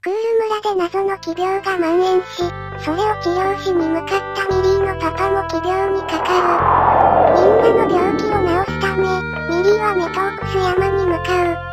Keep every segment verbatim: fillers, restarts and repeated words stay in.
クール村で謎の奇病が蔓延し、それを治療しに向かったミリーのパパも奇病にかかる。みんなの病気を治すため、ミリーはメトークス山に向かう。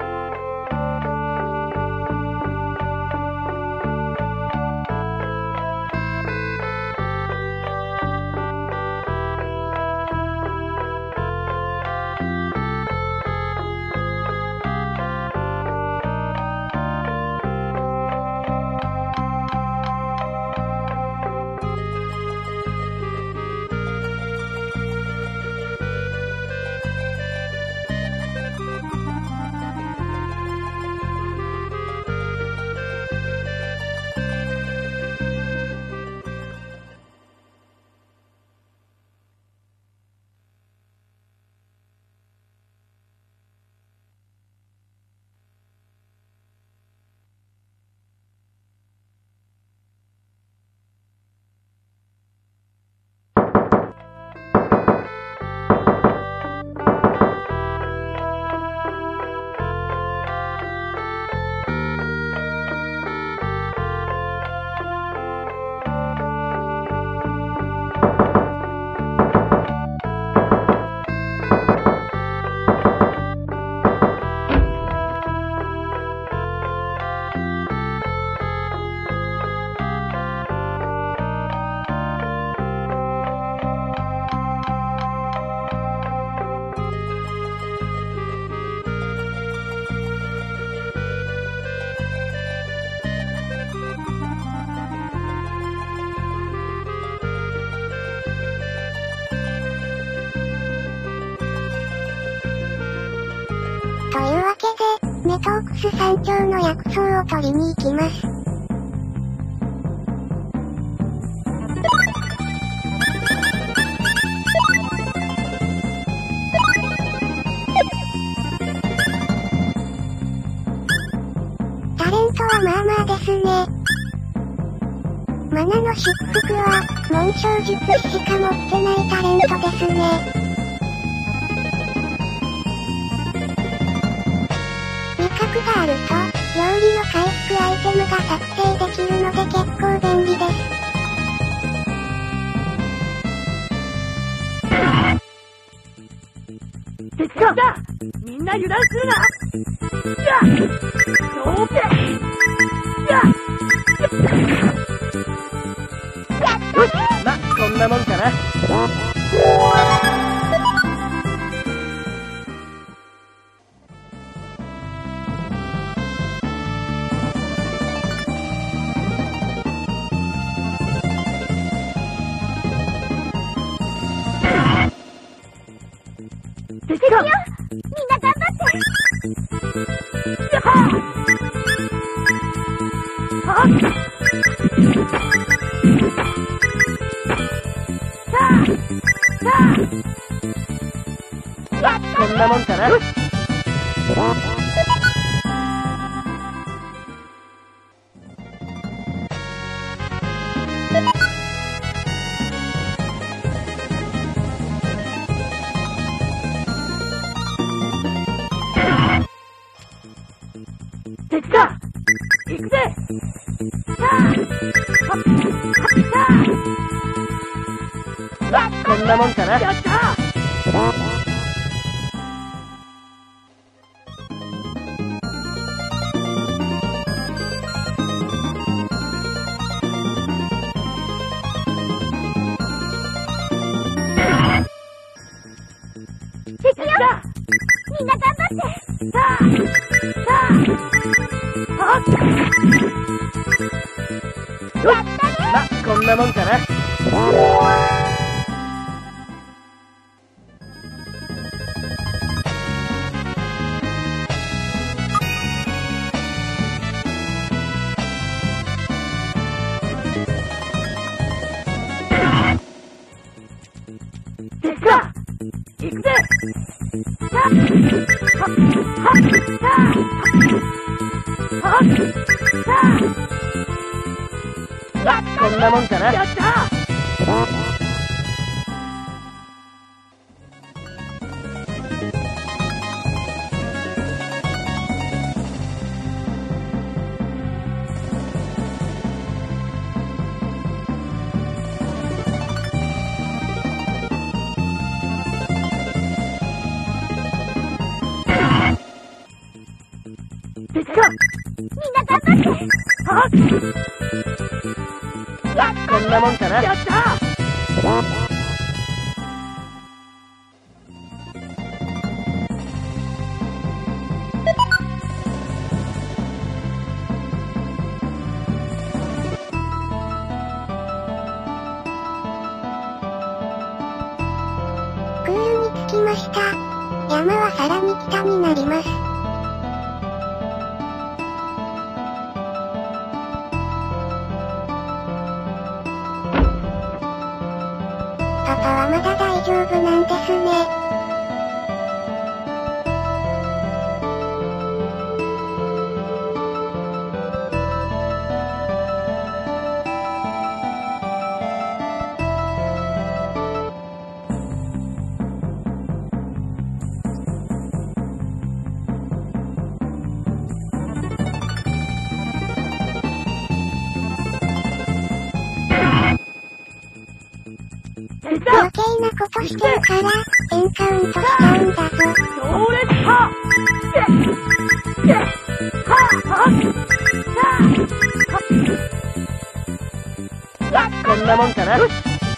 というわけで、メトークス山頂の薬草を取りに行きます。タレントはまあまあですね。マナの祝福は、紋章術師しか持ってないタレントですね。があると、料理の回復アイテムが作成できるので結構便利です。 敵か！みんな油断するな！やっ！どうせ！やっ！やったね！ま、こんなもんかな。敵が！みんな頑張って！やっはっ！さあ！さあ！やった！こんなもんかな。よし！敵か！行くぜ！さあ！はっ！さあ！ま、こんなもんかな。やった！敵よ！みんな頑張って！さあ！さあ！はっ！やったね！ま、こんなもんかな。敵か！行くぜ！さあ！はっ！はっ！さあ！はっ！さあ！やった！こんなもんかな。やった！ はっこんなもんかな。やったー。 クールに着きました。山はさらに北になります。パパはまだ大丈夫なんですね。余計なことしてるから、エンカウントしちゃうんだぞ。 強烈はこんなもんかな。よし。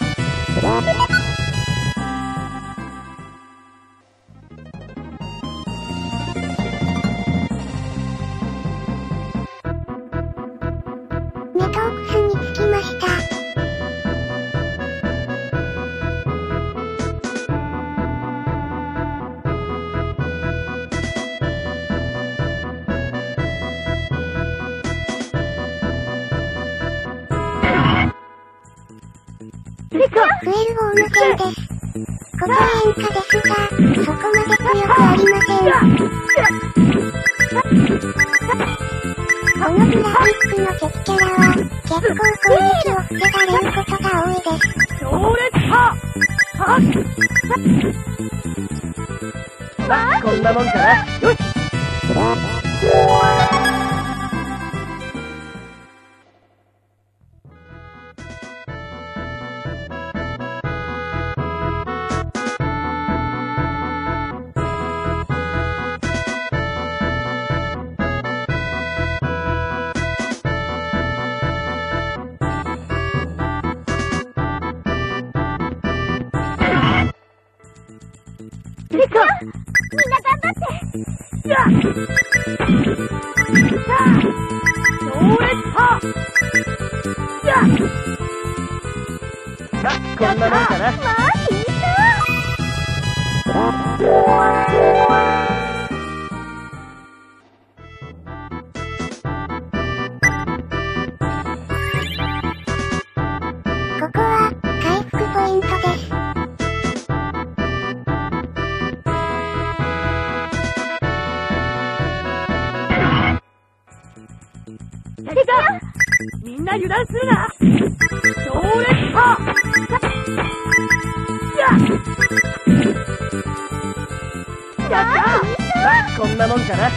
メトークスに着きました。クエル号の線です。ここは塩化ですが、そこまで強くありません。このグラフィックの敵キャラは、結構攻撃を防がれることが多いです。 強烈はまあこんなもんかな。よし。みんな頑張って。やっ強烈はやっこんなもんかな。まあいいか。 ここは回復ポイントです。 みんな油断するな。強烈はやったー。こんなもんかな。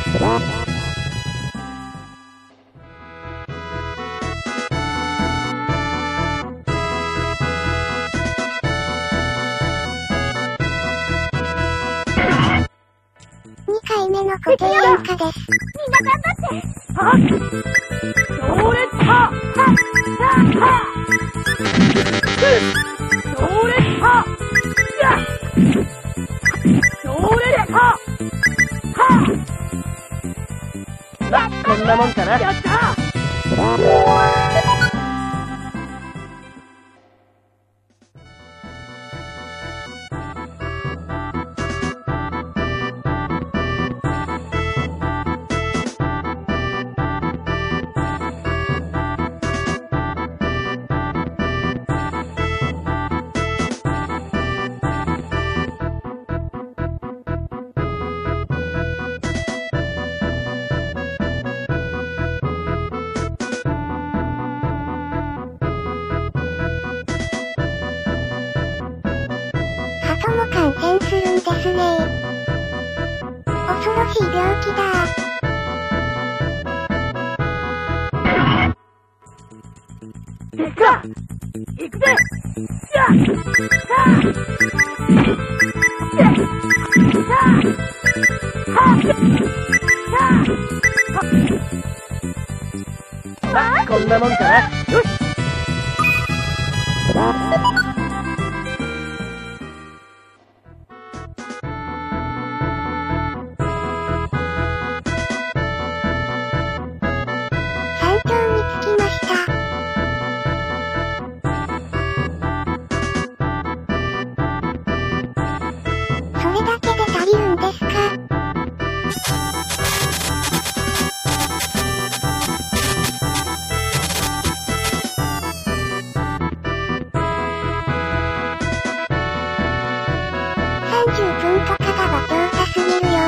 にかいめの固定塩化です。 みんな頑張って。はっ強烈ははは強烈はや強烈ははこんなもんかな。やったー。 鳩も感染するんですね。恐ろしい病気だ。 でっか行くぜ。やっまあこんなもんかな。よし。 山頂に着きました。それだけで足りるんですか？さんじゅっぷんとかが馬調査すぎるよ。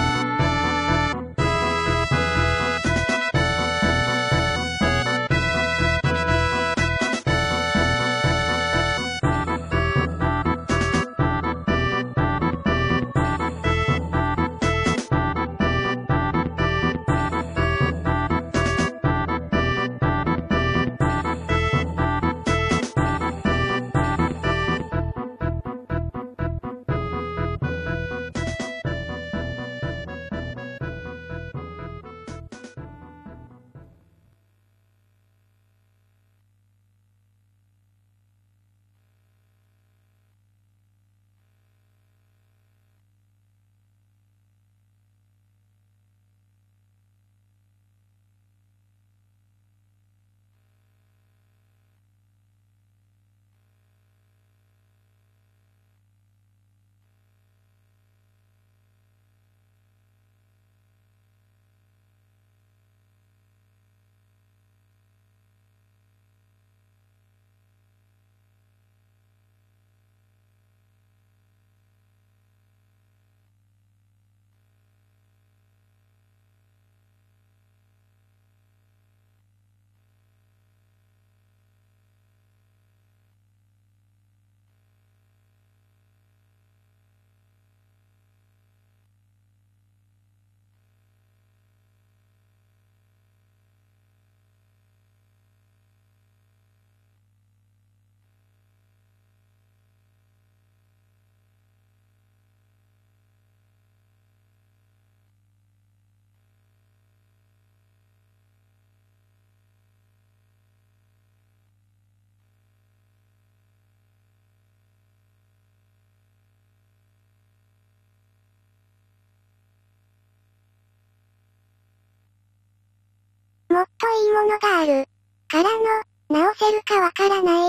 もっといいものがある。からの、直せるかわからない。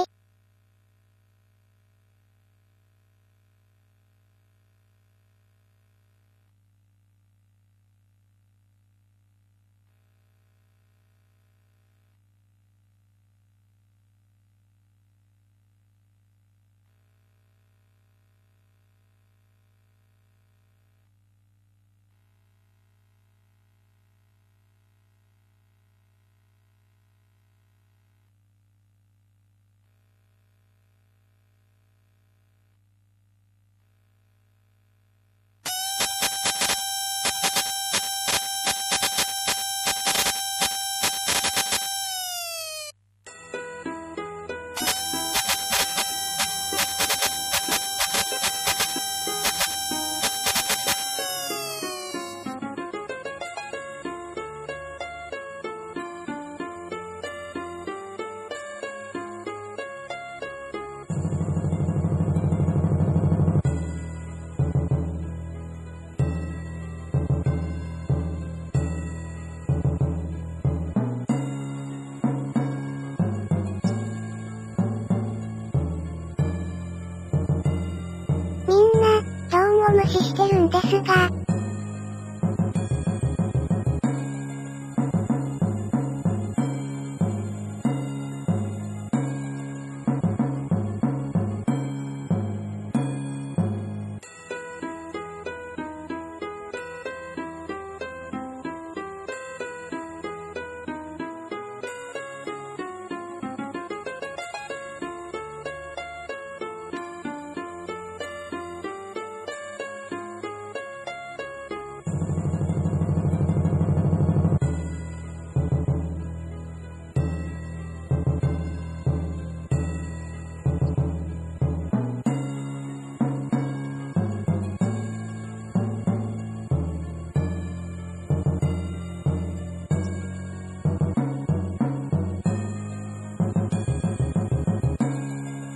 無視してるんですが。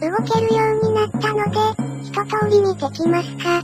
動けるようになったので、一通り見てきますか。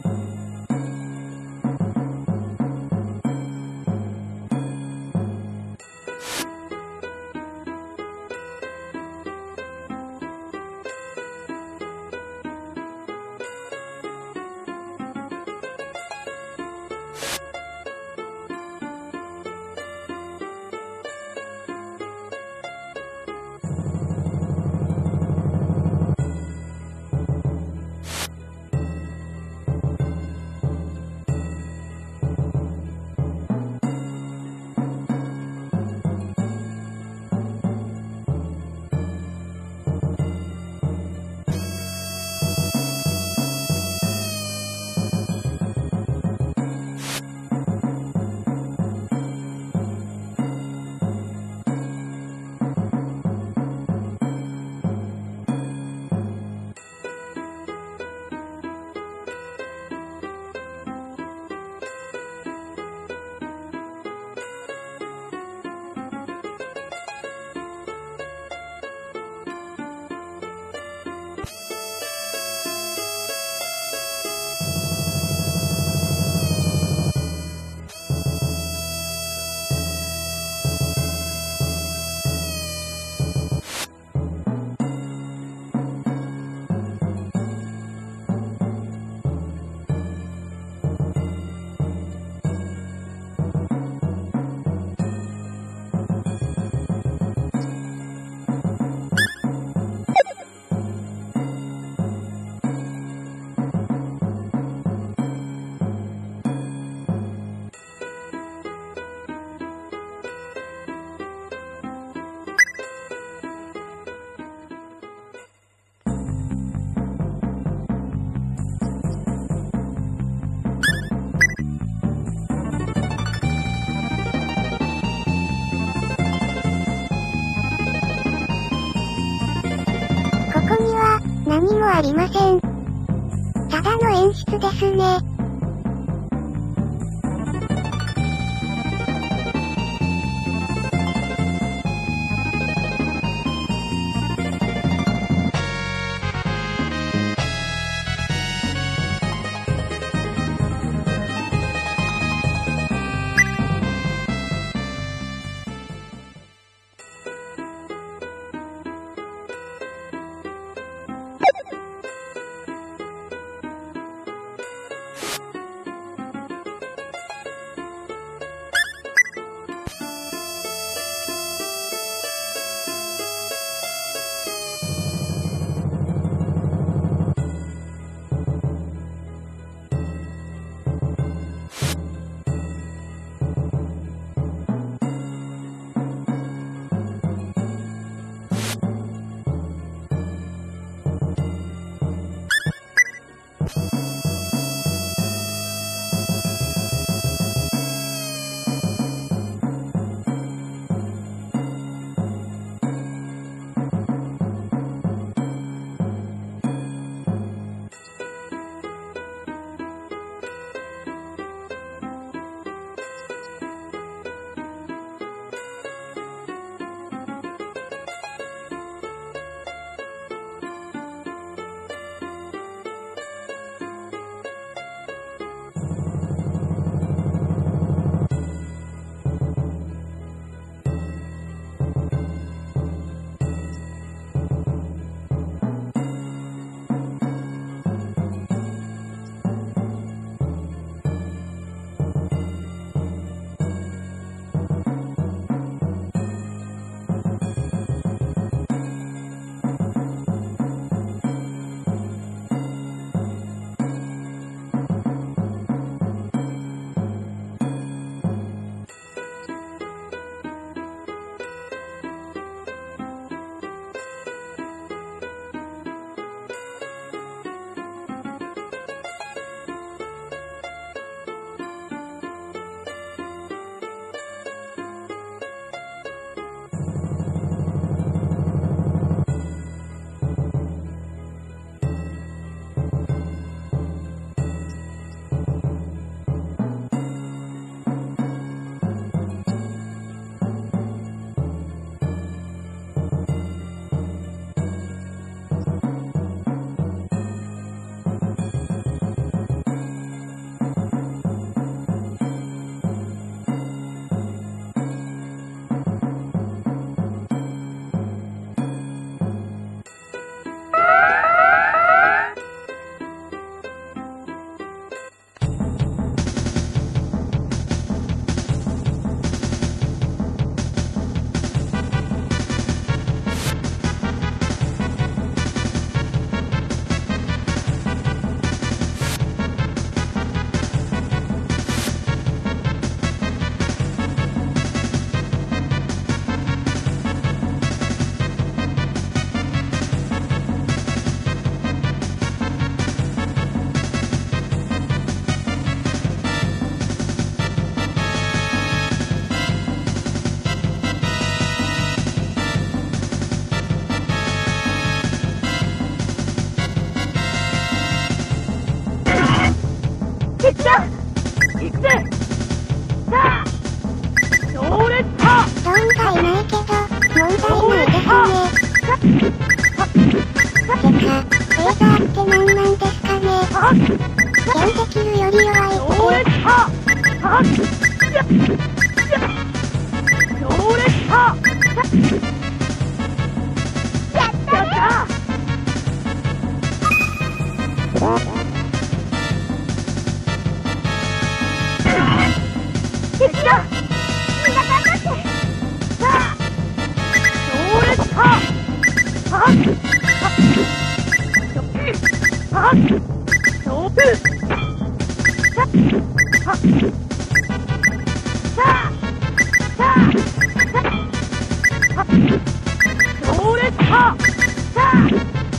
何もありません。ただの演出ですね。 できるより弱いって。 強烈派はっやっ強烈派やったー敵だ味方になってさあ強烈派はっはっ勝負さあさあさあさあ強烈派さあ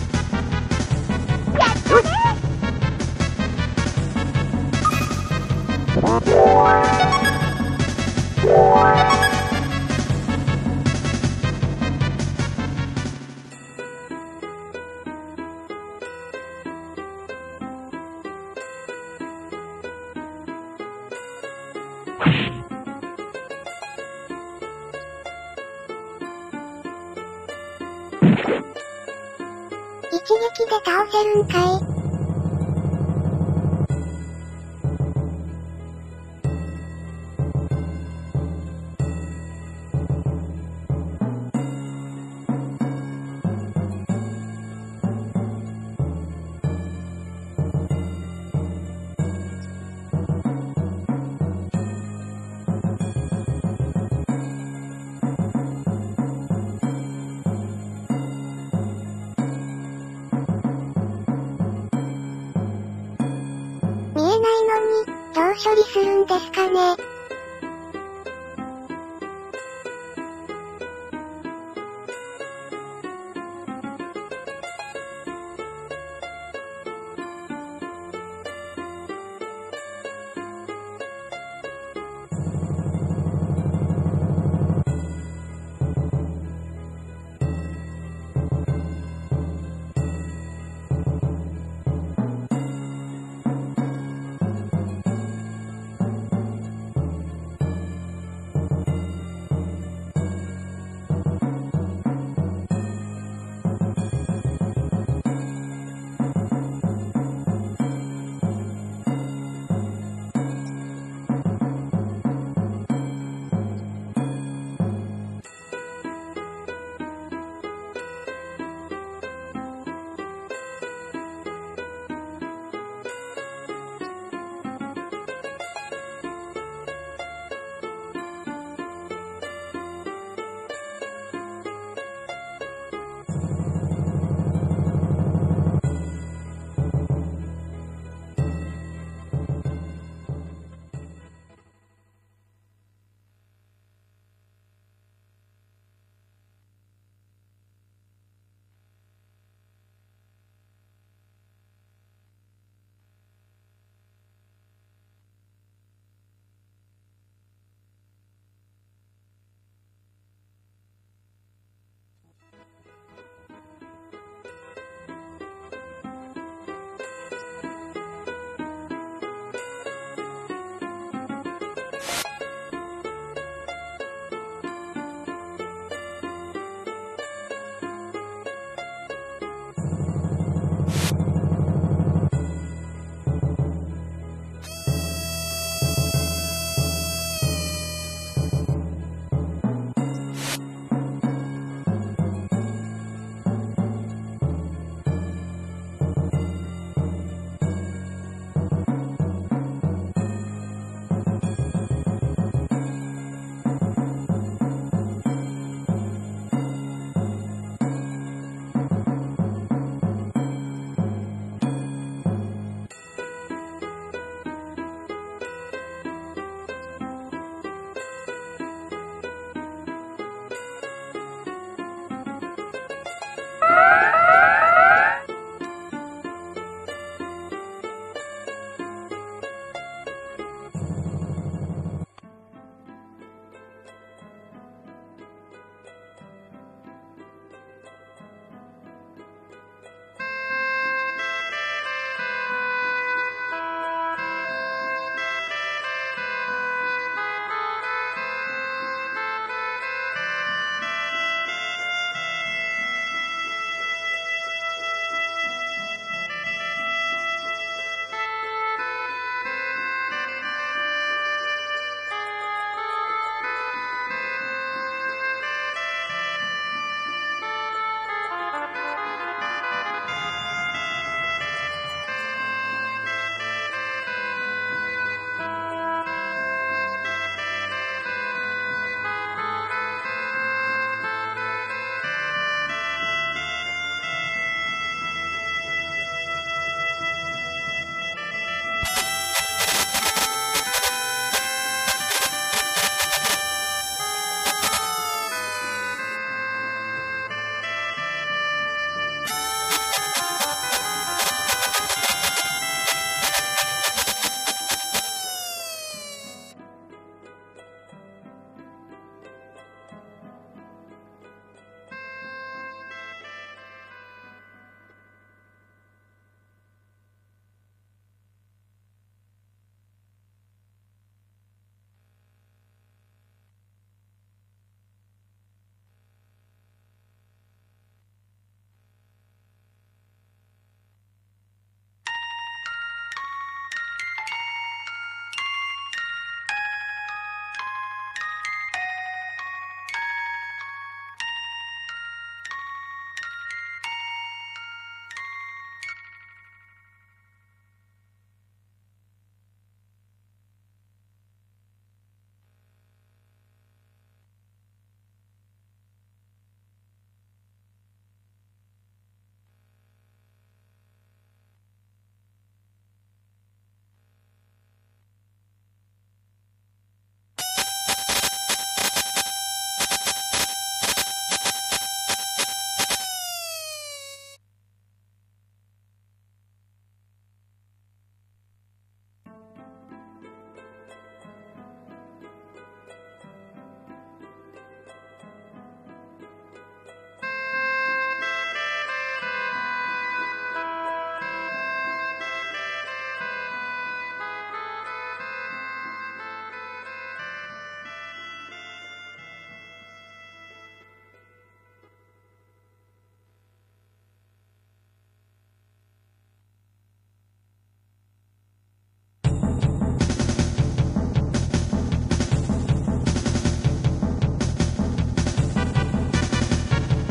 やったね一撃で倒せるんかい。見えないのに、どう処理するんですかね。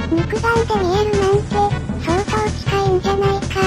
肉眼で見えるなんて、相当近いんじゃないか。